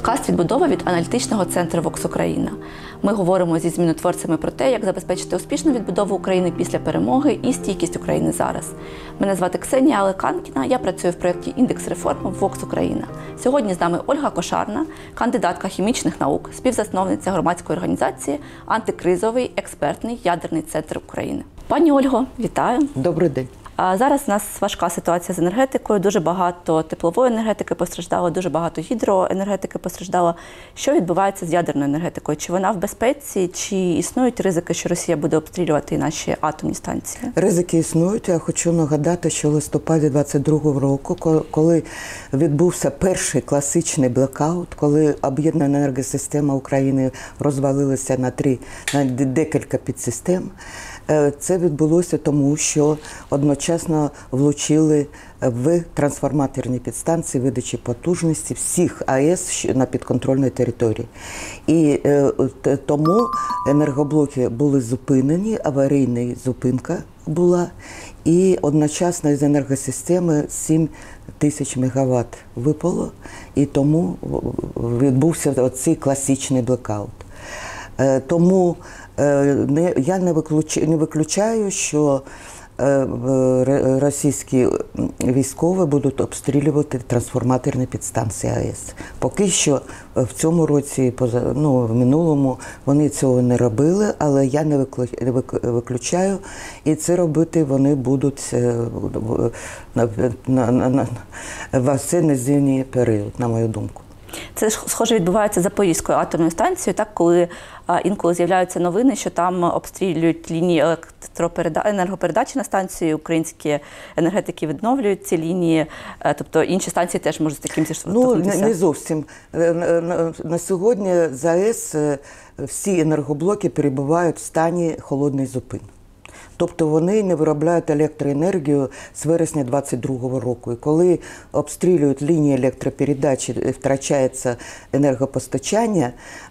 Подкаст «Відбудова» від аналітичного центру «Вокс Україна». Ми говоримо зі змінотворцями про те, як забезпечити успішну відбудову України після перемоги і стійкість України зараз. Мене звати Ксенія Алеканкіна, я працюю в проєкті «Індекс реформ» «Вокс Україна». Сьогодні з нами Ольга Кошарна, кандидатка хімічних наук, співзасновниця громадської організації «Антикризовий експертний ядерний центр України». Пані Ольго, вітаю. Добрий день. Зараз у нас важка ситуація з енергетикою, дуже багато теплової енергетики постраждало, дуже багато гідроенергетики постраждало. Що відбувається з ядерною енергетикою? Чи вона в безпеці, чи існують ризики, що Росія буде обстрілювати і наші атомні станції? Ризики існують. Я хочу нагадати, що в листопаді 22-го року, коли відбувся перший класичний блекаут, коли об'єднана енергосистема України розвалилася на декілька підсистем, це відбулося тому, що одночасно влучили в трансформаторні підстанції видачі потужності всіх АЕС на підконтрольній території. І тому енергоблоки були зупинені, аварійна зупинка була, і одночасно з енергосистеми 7 тисяч мегаватт випало, і тому відбувся оцей класичний блекаут. Тому я не виключаю, що російські військові будуть обстрілювати трансформаторні підстанції АЕС. Поки що в цьому році, в минулому, вони цього не робили, але я не виключаю, і це робити вони будуть в осінньо-зимній період, на мою думку. Це схоже відбувається з Запорізькою атомною станцією, так, коли інколи з'являються новини, що там обстрілюють лінії енергопередачі на станції, українські енергетики відновлюють ці лінії, тобто інші станції теж можуть з таким зіштовхнутися? Не зовсім. На сьогодні з АЕС всі енергоблоки перебувають в стані холодної зупини. Тобто вони не виробляють електроенергію з вересня 22-го року. І коли обстрілюють лінії електропередачі, втрачається енергопостачання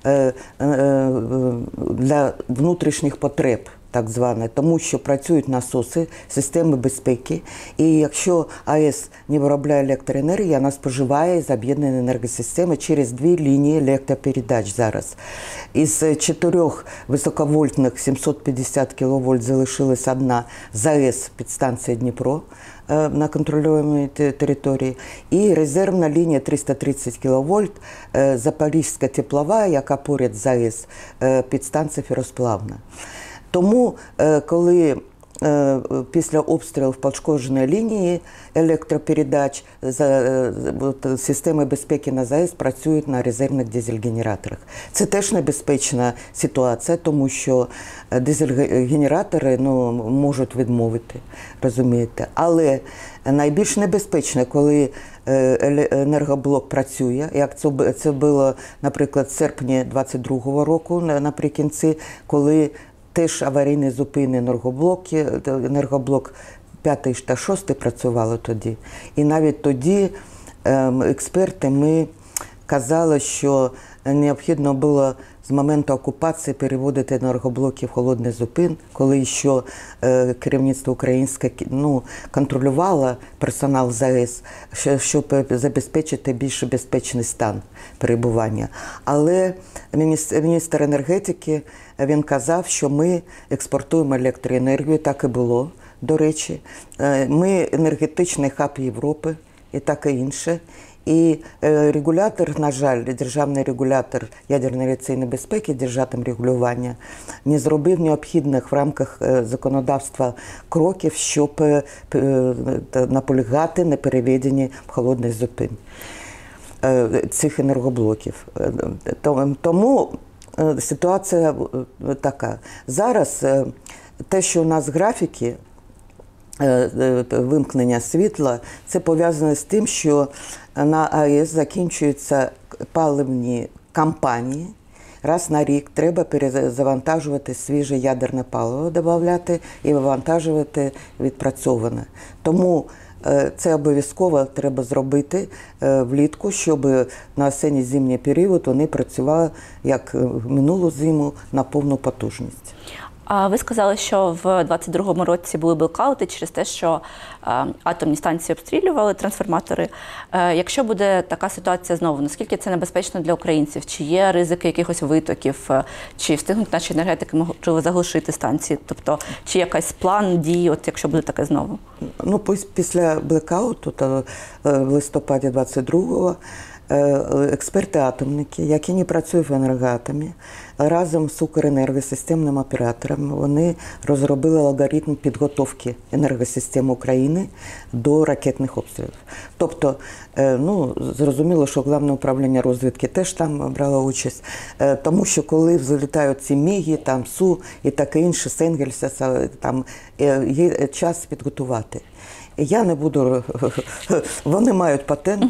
для внутрішніх потреб, так зване, тому що працюють насоси, системи безпеки. І якщо АЕС не виробляє електроенергію, вона споживає з об'єднаної енергосистеми через 2 лінії електропередач зараз. Із 4 високовольтних 750 кВт залишилась одна з АЕС підстанція Дніпро на контролюємій території, і резервна лінія 330 кВт Запорізька теплова, яка поряд з АЕС, підстанція Феросплавна. Тому, коли після обстрілів пошкодженої лінії електропередач, системи безпеки на ЗАЕС працюють на резервних дизель-генераторах. Це теж небезпечна ситуація, тому що дизель-генератори можуть відмовити, розумієте. Але найбільш небезпечно, коли енергоблок працює, як це було, наприклад, в серпні 22-го року наприкінці, коли теж аварійні зупини енергоблок 5 та 6 працювали тоді. І навіть тоді експерти ми казали, що необхідно було з моменту окупації переводити енергоблоки в холодний зупин, коли ще керівництво українське контролювало персонал ЗАЕС, щоб забезпечити більш безпечний стан перебування. Але міністр енергетики, він казав, що ми експортуємо електроенергію, так і було, до речі. Ми енергетичний хаб Європи і таке інше. І регулятор, на жаль, державний регулятор ядерної авіаційної безпеки, державним регулювання, не зробив необхідних в рамках законодавства кроків, щоб наполягати на переведенні в холодний зупин цих енергоблоків. Тому ситуація така. Зараз те, що у нас графіки вимкнення світла, це пов'язано з тим, що на АЕС закінчуються паливні кампанії. Раз на рік треба перезавантажувати свіже ядерне паливо, додавати і вивантажувати відпрацьоване. Тому це обов'язково треба зробити влітку, щоб на осінньо-зимній період вони працювали, як в минулу зиму, на повну потужність. А ви сказали, що в 22-му році були блекаути через те, що атомні станції обстрілювали, трансформатори. Якщо буде така ситуація знову, наскільки це небезпечно для українців? Чи є ризики якихось витоків? Чи встигнуть наші енергетики, можливо, заглушити станції? Тобто, чи якийсь план дій, от якщо буде таке знову? Ну, після блекауту, в листопаді 22-го, експерти-атомники, які не працюють в енергоатомі, разом з Укренергосистемним оператором вони розробили алгоритм підготовки енергосистеми України до ракетних обстрілів. Тобто, зрозуміло, що Головне управління розвідки теж там брало участь, тому що коли залітають ці Міги, там Су і таке інше, Сенгельса, там є час підготувати. Я не буду, вони мають патент,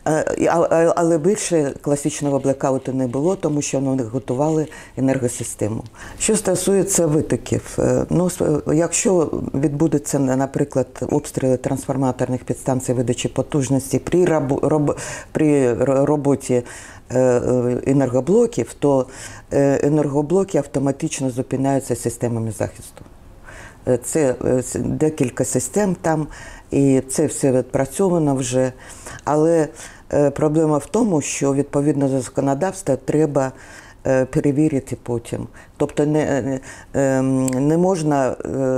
але більше класичного блекауту не було, тому що вони готували енергосистему. Що стосується витоків, якщо відбудеться, наприклад, обстріли трансформаторних підстанцій видачі потужності при роботі енергоблоків, то енергоблоки автоматично зупиняються системами захисту. Це декілька систем там, і це все відпрацьовано вже. Але проблема в тому, що відповідно до законодавства треба перевірити потім. Тобто не можна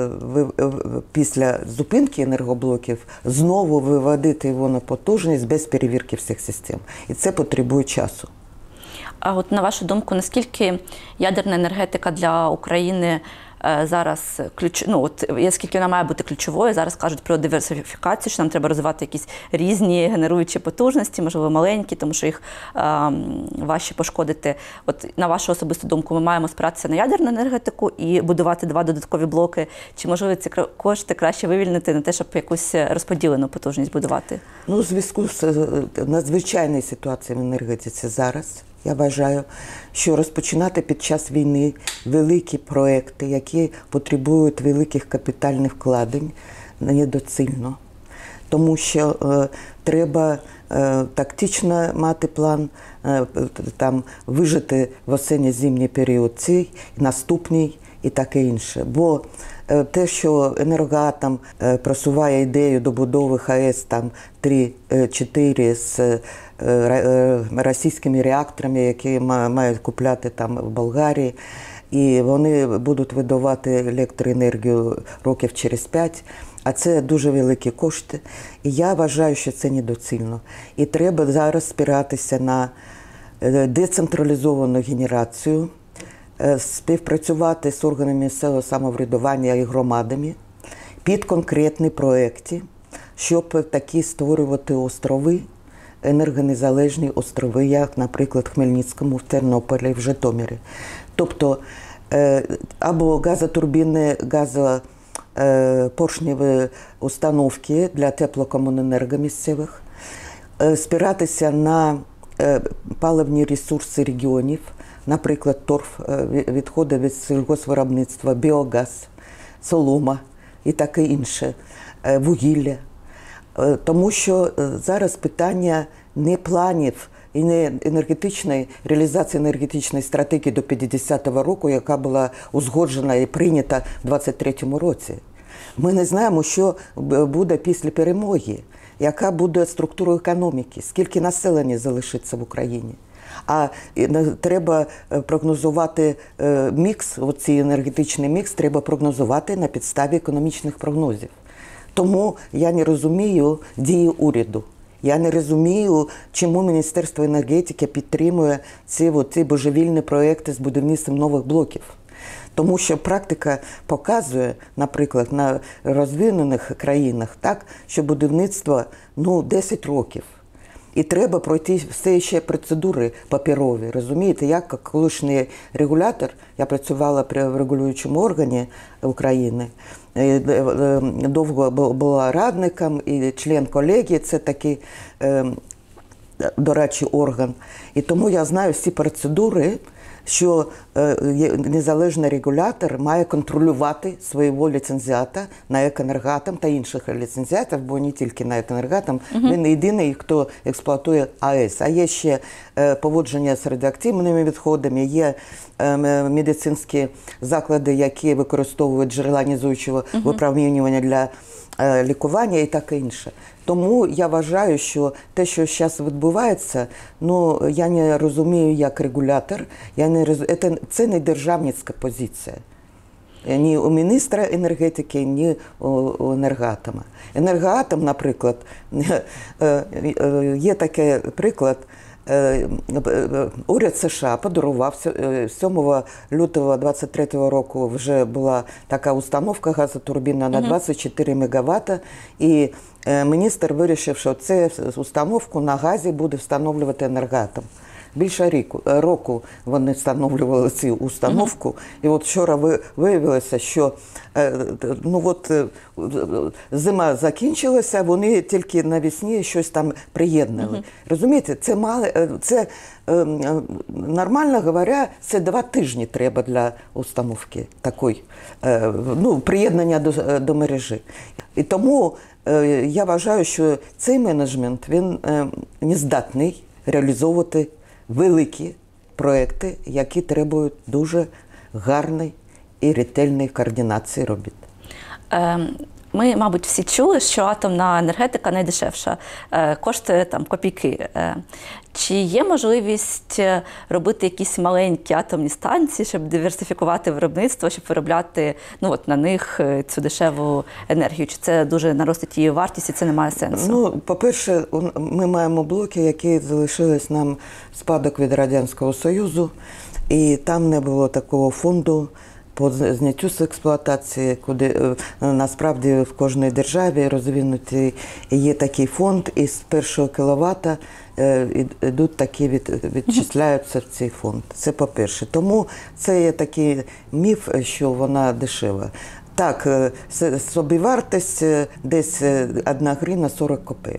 після зупинки енергоблоків знову виводити його на потужність без перевірки всіх систем. І це потребує часу. А от на вашу думку, наскільки ядерна енергетика для України зараз скільки вона має бути ключовою? Зараз кажуть про диверсифікацію, що нам треба розвивати якісь різні генеруючі потужності, можливо, маленькі, тому що їх важче пошкодити. От на вашу особисту думку, ми маємо спиратися на ядерну енергетику і будувати 2 додаткові блоки? Чи можливо ці кошти краще вивільнити на те, щоб якусь розподілену потужність будувати? У зв'язку з надзвичайною ситуацією в енергетиці зараз, я вважаю, що розпочинати під час війни великі проекти, які потребують великих капітальних вкладень, недоцільно. Тому що треба тактично мати план, вижити в осінньо-зимній період цей, наступний і таке інше. Бо те, що Енергоатом просуває ідею добудови ХАЕС 3-4 з російськими реакторами, які мають купляти там в Болгарії, і вони будуть видавати електроенергію років через 5, а це дуже великі кошти. І я вважаю, що це недоцільно. І треба зараз спиратися на децентралізовану генерацію, співпрацювати з органами місцевого самоврядування і громадами під конкретні проекти, щоб такі створювати острови, енергонезалежні острови, як, наприклад, в Хмельницькому, в Тернополі, в Житомирі. Тобто або газотурбінні, газопоршневі установки для теплокомуненерго місцевих, спиратися на паливні ресурси регіонів, наприклад, торф, відходи від сільгоспвиробництва, біогаз, солома і таке інше, вугілля. Тому що зараз питання не планів і не реалізації енергетичної стратегії до 50-го року, яка була узгоджена і прийнята в 23-му році. Ми не знаємо, що буде після перемоги, яка буде структура економіки, скільки населення залишиться в Україні. А треба прогнозувати мікс, оцей енергетичний мікс треба прогнозувати на підставі економічних прогнозів. Тому я не розумію дії уряду. Я не розумію, чому Міністерство енергетики підтримує ці божевільні проекти з будівництвом нових блоків. Тому що практика показує, наприклад, на розвинених країнах, що будівництво 10 років. І треба пройти все ще процедури паперові. Розумієте, я, як колишній регулятор, я працювала при регулюючому органі України, довго була радником і член колегії, це такий дорадчий орган. І тому я знаю всі процедури, що незалежний регулятор має контролювати свого ліцензіата на Екоенергоатом та інших ліцензіатів, бо не тільки на Екоенергоатом, він єдиний, хто експлуатує АЕС. А є ще поводження з радіоактивними відходами, є медицинські заклади, які використовують джерела незуючого випромінювання для лікування і таке інше. Тому я вважаю, що те, що зараз відбувається, ну, я не розумію як регулятор, це не державницька позиція. Ні у міністра енергетики, ні у Енергоатома. Енергоатом, наприклад, є такий приклад, уряд США подарував 7 лютого 2023 року вже була така установка газотурбінна на 24 МВт, і міністр вирішив, що цю установку на газі буде встановлювати Енергоатом. Більше року вони встановлювали цю установку, і от вчора виявилося, що зима закінчилася, вони тільки навесні щось там приєднали. Розумієте, це нормально говоря, це 2 тижні треба для установки такої, приєднання до мережі. І тому я вважаю, що цей менеджмент, він не здатний реалізовувати великі проекти, які требують дуже гарної і ретельної координації робіт. Ми, мабуть, всі чули, що атомна енергетика найдешевша, коштує там копійки. Чи є можливість робити якісь маленькі атомні станції, щоб диверсифікувати виробництво, щоб виробляти на них цю дешеву енергію? Чи це дуже наростить її вартість і це не має сенсу? По-перше, ми маємо блоки, які залишились нам в спадок від Радянського Союзу, і там не було такого фонду по зняттю з експлуатації, куди насправді в кожній державі розвинутий є такий фонд, і з 1 кВт йдуть такі, відчисляються в цей фонд. Це по-перше. Тому це є такий міф, що вона дешева. Так, собівартість десь 1 гривня 40 копійок.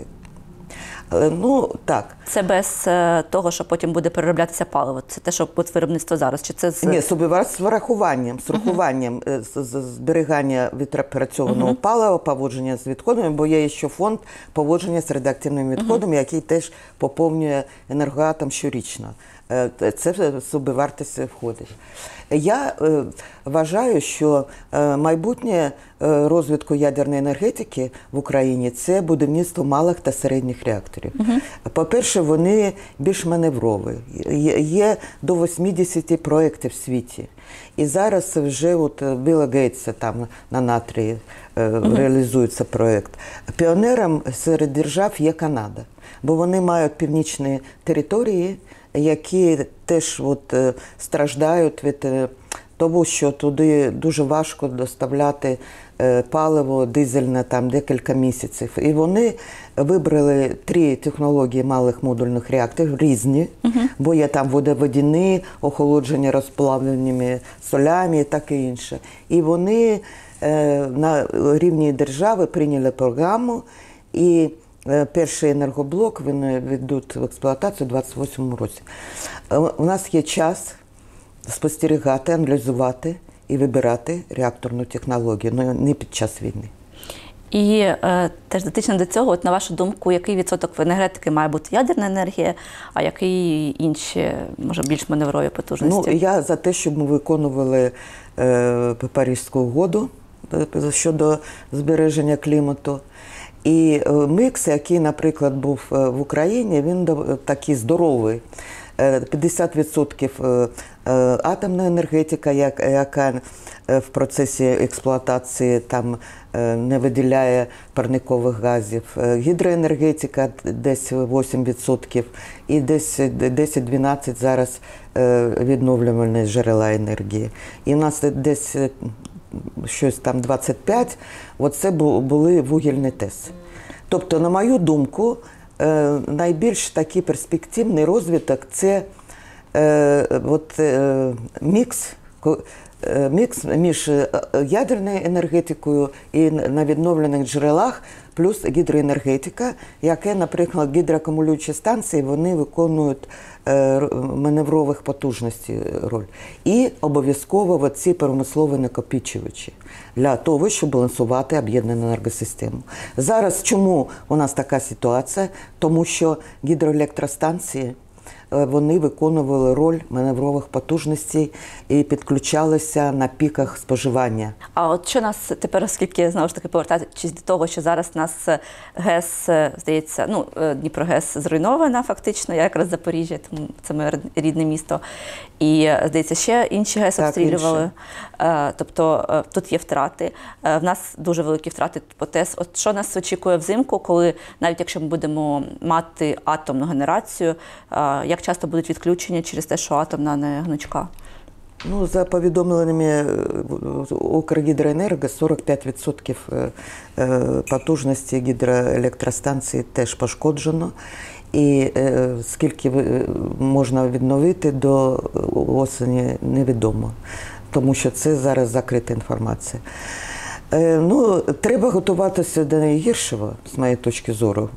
Так. Це без того, що потім буде перероблятися паливо? Це те, що виробництво зараз? Чи це Ні, собівартість з врахуванням зберігання відпрацьованого палива, поводження з відходами, бо є ще фонд поводження з радіоактивними відходами, який теж поповнює Енергоатом щорічно. Це в собівартість входить. Я вважаю, що майбутнє розвитку ядерної енергетики в Україні – це будівництво малих та середніх реакторів. По-перше, вони більш маневрові. Є до 80 проєктів в світі. І зараз вже Білла Гейтса там на натрії реалізується проєкт. Піонером серед держав є Канада, бо вони мають північні території, які теж страждають від того, що туди дуже важко доставляти паливо дизельне там декілька місяців. І вони вибрали 3 технології малих модульних реакторів, різні, бо є там водоводяні, охолодження розплавленими солями і таке інше. І вони на рівні держави прийняли програму, і перший енергоблок вони введуть в експлуатацію у 2028 році. У нас є час спостерігати, аналізувати і вибирати реакторну технологію, але не під час війни. І теж дотично до цього, на вашу думку, який відсоток в енергетики має бути ядерна енергія, а який інші, може, більш маневрові потужності? Я за те, щоб ми виконували Паризьку угоду щодо збереження клімату. І мікс, який, наприклад, був в Україні, він такий здоровий. 50% атомна енергетика, яка в процесі експлуатації там не виділяє парникових газів, гідроенергетика десь 8% і десь 10-12% зараз відновлювальні джерела енергії. І у нас десь щось там 25, це були вугільні ТЕС. Тобто, на мою думку, найбільш такий перспективний розвиток – це мікс мікс між ядерною енергетикою і на відновлених джерелах, плюс гідроенергетика, яке, наприклад, гідроакумулюючі станції, вони виконують маневрових потужностей роль. І обов'язково ці промислові накопичувачі для того, щоб балансувати об'єднану енергосистему. Зараз чому у нас така ситуація? Тому що гідроелектростанції вони виконували роль маневрових потужностей і підключалися на піках споживання. А от що нас тепер, оскільки, знову ж таки, повертаючись до того, що зараз нас ГЕС, здається, Дніпрогес зруйнована фактично, я якраз з Запоріжжя, тому це моє рідне місто, і, здається, ще інші ГЕС обстрілювали. Тобто тут є втрати. В нас дуже великі втрати по ТЕС. От що нас очікує взимку, коли, навіть якщо ми будемо мати атомну генерацію, як часто будуть відключення через те, що атомна не гнучка? Ну, за повідомленнями Укргідроенерго, 45% потужності гідроелектростанції теж пошкоджено. І скільки можна відновити до осені, невідомо, тому що це зараз закрита інформація. Ну, треба готуватися до найгіршого, з моєї точки зору.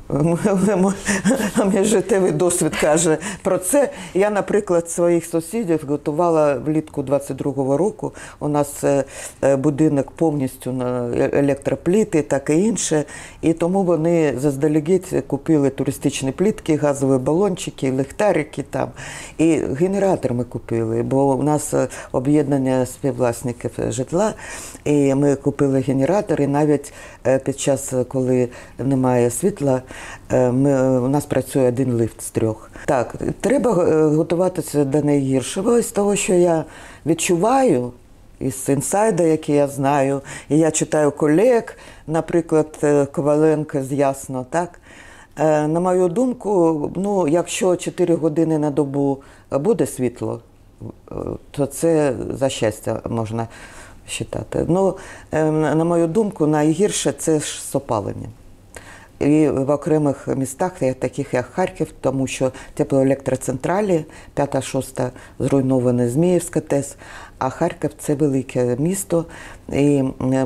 Мій життєвий досвід каже про це. Я, наприклад, своїх сусідів готувала влітку 22-го року. У нас будинок повністю на електропліти, таке інше. І тому вони заздалегідь купили туристичні плітки, газові балончики, ліхтарики там. І генератор ми купили, бо у нас об'єднання співвласників житла, і ми купили генератор, і навіть під час, коли немає світла, у нас працює один ліфт з 3. Так, треба готуватися до найгіршого. З того, що я відчуваю, із інсайда, який я знаю, і я читаю колег, наприклад, Коваленко з Ясно, так? На мою думку, ну, якщо 4 години на добу буде світло, то це за щастя можна вважати. Ну, на мою думку, найгірше це ж з опаленням. І в окремих містах, таких як Харків, тому що теплоелектроцентралі, 5-6 зруйновані Зміївська ТЕС, а Харків – це велике місто. І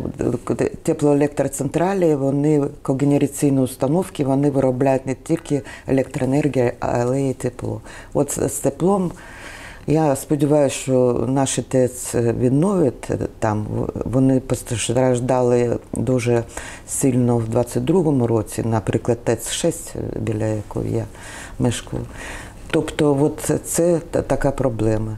теплоелектроцентралі, вони, когенераційні установки, вони виробляють не тільки електроенергію, але й тепло. От з теплом, я сподіваюся, що наші ТЕЦ відновлять там. Вони постраждали дуже сильно в 22-му році, наприклад, ТЕЦ-6, біля якої я мешкаю. Тобто от це така проблема.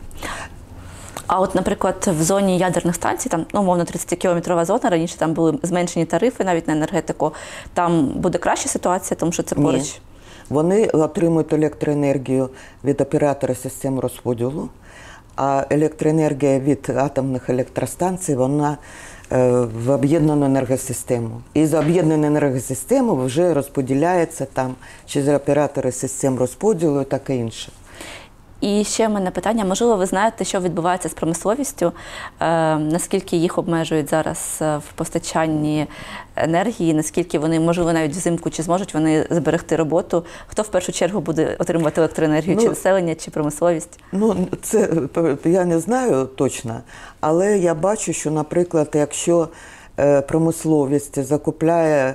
А от, наприклад, в зоні ядерних станцій, там, ну, умовно, 30-кілометрова зона, раніше там були зменшені тарифи навіть на енергетику, там буде краща ситуація, тому що це поруч? Ні. Вони отримують електроенергію від оператора систем розподілу, а електроенергія від атомних електростанцій, вона в об'єднану енергосистему. І за об'єднану енергосистему вже розподіляється там через оператори систем розподілу і таке інше. І ще в мене питання, можливо, ви знаєте, що відбувається з промисловістю, наскільки їх обмежують зараз в постачанні енергії, наскільки вони, можливо, навіть взимку, чи зможуть вони зберегти роботу? Хто в першу чергу буде отримувати електроенергію, чи населення, чи промисловість? Ну, це я не знаю точно, але я бачу, що, наприклад, якщо промисловість закупляє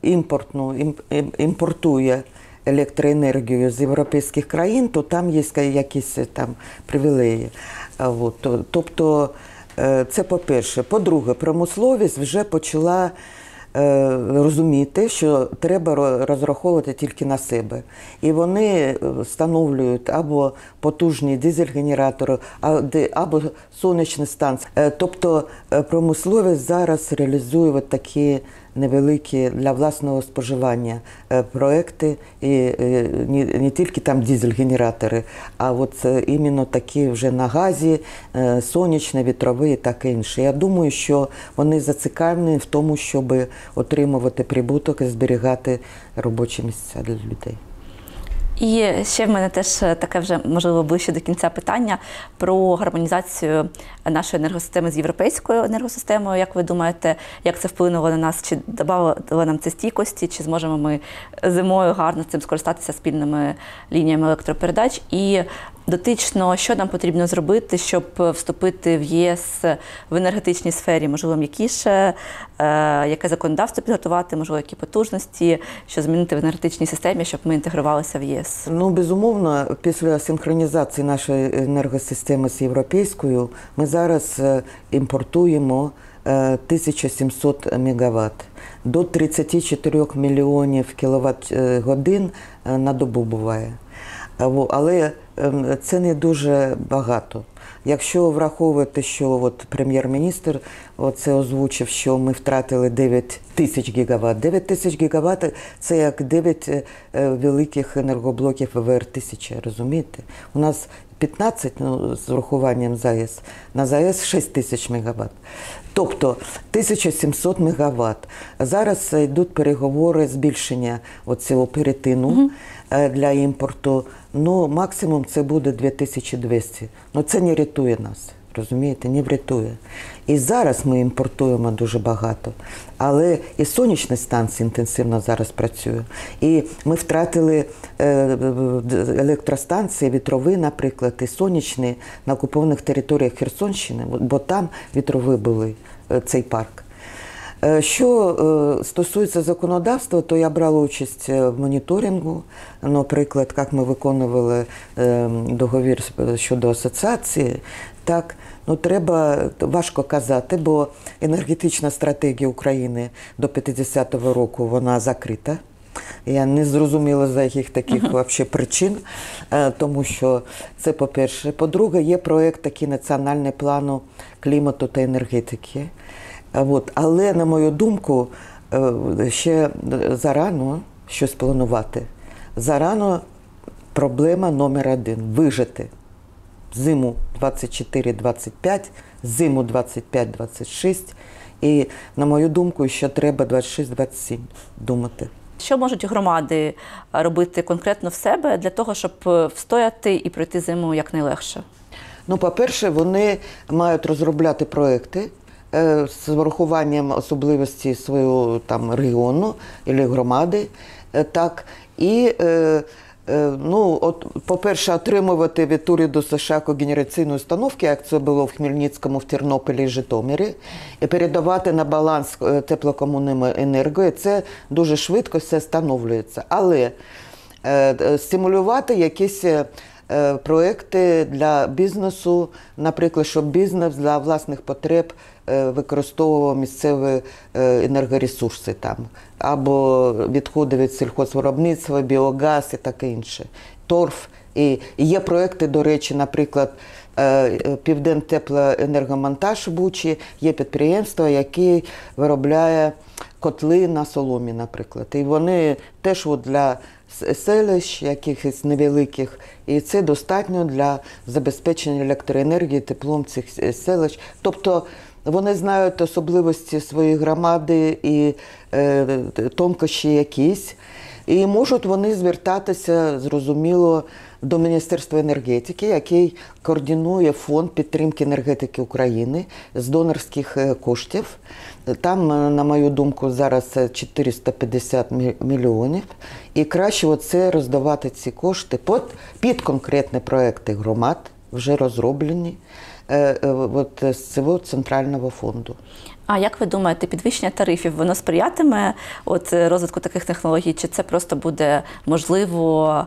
імпортує електроенергію з європейських країн, то там є якісь там привілеї. Тобто, це по-перше. По-друге, промисловість вже почала розуміти, що треба розраховувати тільки на себе. І вони встановлюють або потужні дизель-генератори, або сонячні станції. Тобто промисловість зараз реалізує такі невеликі для власного споживання проекти, і не тільки там дизель-генератори, а от іменно такі вже на газі, сонячні, вітрові і таке інше. Я думаю, що вони зацікавлені в тому, щоб отримувати прибуток і зберігати робочі місця для людей. І ще в мене теж таке вже, можливо, ближче до кінця питання про гармонізацію нашої енергосистеми з європейською енергосистемою. Як ви думаєте, як це вплинуло на нас? Чи додало нам це стійкості? Чи зможемо ми зимою гарно цим скористатися спільними лініями електропередач? І Дотично, що нам потрібно зробити, щоб вступити в ЄС в енергетичній сфері? Можливо, м'якіше, яке законодавство підготувати, можливо, які потужності, що змінити в енергетичній системі, щоб ми інтегрувалися в єС? Ну, безумовно, після синхронізації нашої енергосистеми з європейською, ми зараз імпортуємо 1700 мегаватт. До 34 мільйонів кіловат-годин на добу буває. Але це не дуже багато. Якщо враховувати, що от прем'єр-міністр це озвучив, що ми втратили 9 тисяч гігават. 9 тисяч гігават – це як 9 великих енергоблоків ВВР-1000, розумієте? У нас 15, ну, з врахуванням ЗАЕС, на ЗАЕС 6 тисяч мегаватт. Тобто 1700 мегаватт. Зараз йдуть переговори збільшення цього перетину для імпорту. Ну, максимум це буде 2200. Ну, це не рятує нас, розумієте, не врятує. І зараз ми імпортуємо дуже багато. Але і сонячні станції інтенсивно зараз працюють. І ми втратили електростанції, вітрові, наприклад, і сонячні на окупованих територіях Херсонщини, бо там вітрові були, цей парк. Що стосується законодавства, то я брала участь в моніторингу, наприклад, як ми виконували договір щодо асоціації, так, ну, треба, важко казати, бо енергетична стратегія України до 50-го року, вона закрита. Я не зрозуміла, за яких таких вообще причин, тому що це, по-перше. По-друге, є проєкт такий національний плану клімату та енергетики. Але, на мою думку, ще зарано щось планувати. Зарано проблема номер один – вижити зиму 24-25, зиму 25-26 і, на мою думку, ще треба 26-27 думати. Що можуть громади робити конкретно в себе для того, щоб встояти і пройти зиму якнайлегше? Ну, по-перше, вони мають розробляти проекти з врахуванням особливостей свого там регіону або громади, так, і по-перше, отримувати від уряду США когенераційні установки, як це було в Хмельницькому, в Тернополі і Житомирі, і передавати на баланс теплокомунальну енергію. Це дуже швидко все встановлюється. Але стимулювати якісь проекти для бізнесу, наприклад, щоб бізнес для власних потреб використовував місцеві енергоресурси там, або відходи від сільхозвиробництва, біогаз і таке інше, торф. І є проекти, до речі, наприклад, Південтеплоенергомонтаж в Бучі, є підприємство, яке виробляє котли на соломі, наприклад. І вони теж для селищ якихось невеликих, і це достатньо для забезпечення електроенергії, теплом цих селищ. Тобто вони знають особливості своєї громади і тонкощі якісь, і можуть вони звертатися, зрозуміло, до Міністерства енергетики, який координує фонд підтримки енергетики України з донорських коштів. Там, на мою думку, зараз 450 мільйонів. І краще оце роздавати ці кошти під конкретні проекти громад, вже розроблені з цього центрального фонду. А як ви думаєте, підвищення тарифів, воно сприятиме розвитку таких технологій, чи це просто буде можливо,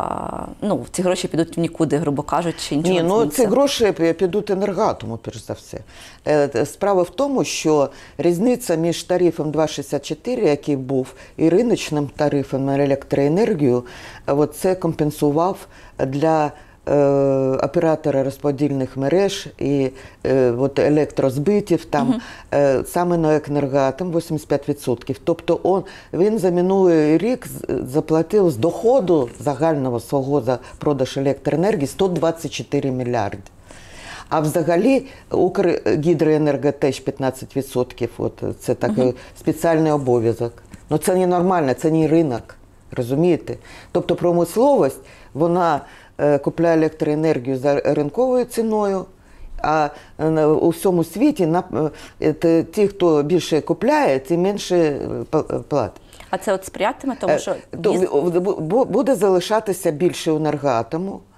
ці гроші підуть в нікуди, грубо кажучи, нічого не зміниться? Ці гроші підуть Енергоатому, перш за все. Справа в тому, що різниця між тарифом 2,64, який був, і риночним тарифом на електроенергію, це компенсував для оператора розподільних мереж і електрозбитів, там, саме на Енергоатом 85%. Тобто він за минулий рік заплатив з доходу загального свого за продаж електроенергії 124 мільярди. А взагалі Укргідроенерго теж 15%, це такий спеціальний обов'язок. Ну це не нормально, це не ринок, розумієте? Тобто промисловість, вона купляє електроенергію за ринковою ціною, а у всьому світі ті, хто більше купляє, ті менше платить. А це сприятиме тому, що буде залишатися більше Енергоатому,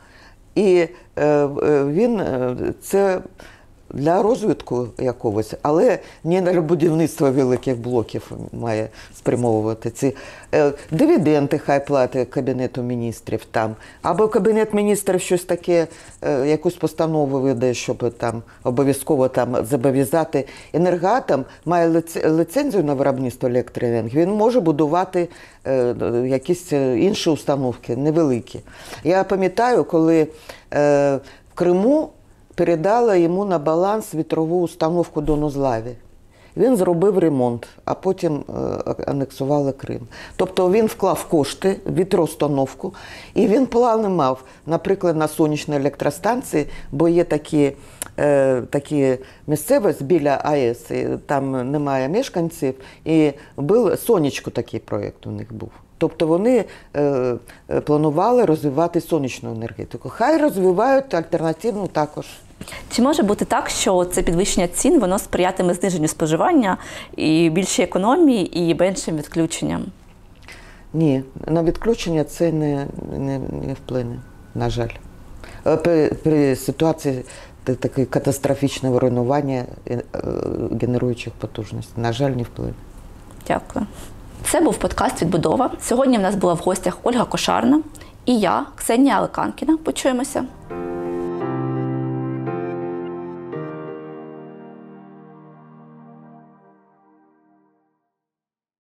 І він це для розвитку якогось, але не на будівництво великих блоків має спрямовувати. Ці дивіденди хай платить Кабінету міністрів там, або Кабінет міністрів щось таке, якусь постанову видає, щоб там обов'язково там зобов'язати. Енергоатом має ліцензію на виробництво електроенергії, він може будувати якісь інші установки, невеликі. Я пам'ятаю, коли в Криму передала йому на баланс вітрову установку Донузлаві. Він зробив ремонт, а потім анексували Крим. Тобто він вклав кошти в вітроустановку, і він плани мав, наприклад, на сонячній електростанції, бо є такі місцевості біля АЕС, і там немає мешканців, і сонечко такий проєкт у них був. Тобто вони планували розвивати сонячну енергетику. Хай розвивають альтернативну також. Чи може бути так, що це підвищення цін, воно сприятиме зниженню споживання і більшій економії, і меншим відключенням? Ні, на відключення це не вплине, на жаль. При ситуації таке катастрофічне руйнування генеруючих потужностей, на жаль, не вплине. Дякую. Це був подкаст «Відбудова». Сьогодні в нас була в гостях Ольга Кошарна і я, Ксенія Алеканкіна. Почуємося.